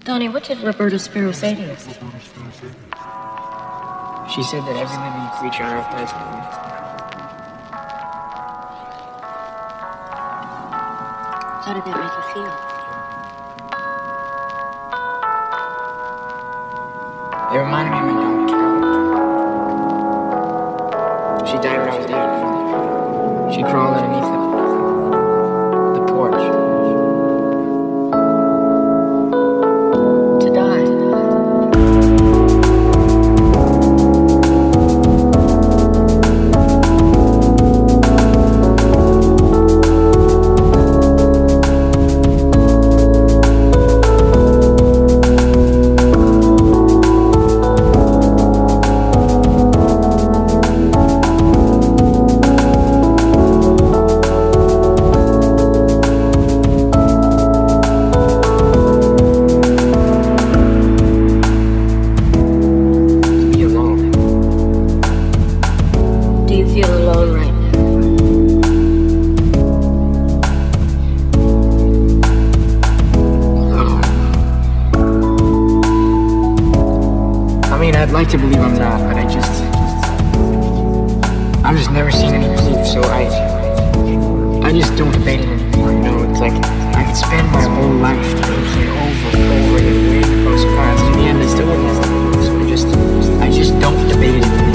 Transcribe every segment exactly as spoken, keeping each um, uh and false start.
Donnie, what did Roberta Spiro say to you? She said that every living creature on Earth has one. How did that make you feel? It reminded me of my dog, Carol. She died when I was eight. She crawled underneath the, the porch. To die. Feel alone right now. Oh. I mean, I'd like to believe I'm not, but I just... I've just never seen any proof, so I... I just don't debate it anymore, you know? It's like, I could spend my whole life thinking over and over and weighing the pros and cons, and in the end I still wouldn't have the proof, so I just... I just don't debate it anymore.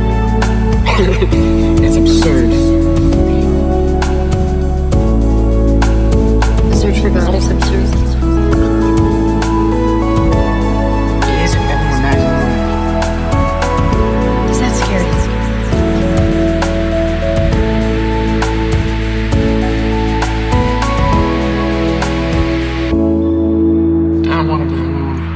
It's absurd. The search for God is absurd. It is if everyone dies alone. Does that scare you? I don't want to be alone.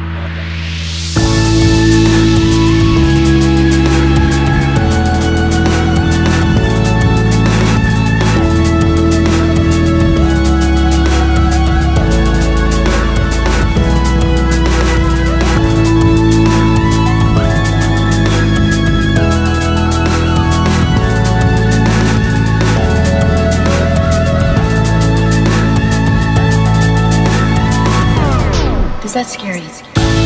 Does that scare you?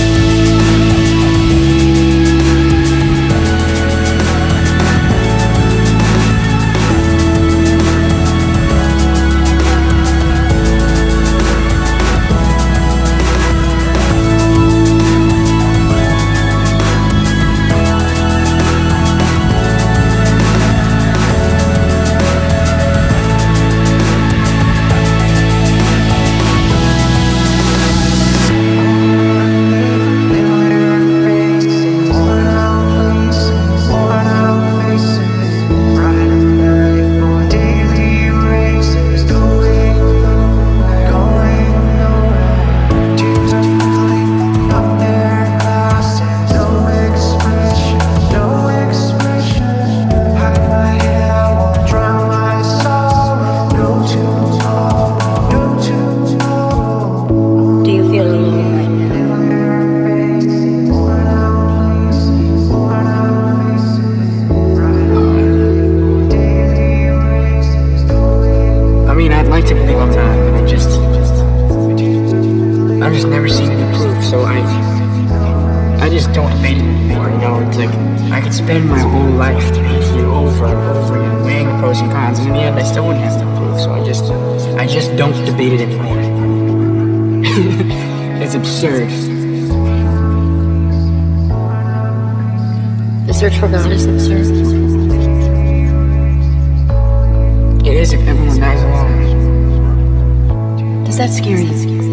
To believe I'm not, but I just, I've just never seen any proof, so I, I just don't debate it anymore, you know? It's like, I could spend my whole life debating it over and over again, weighing the pros and cons, and in the end I still wouldn't have the proof, so I just, I just don't debate it anymore. It's absurd. The search for God is absurd. It is if everyone dies alone. Does that scare you?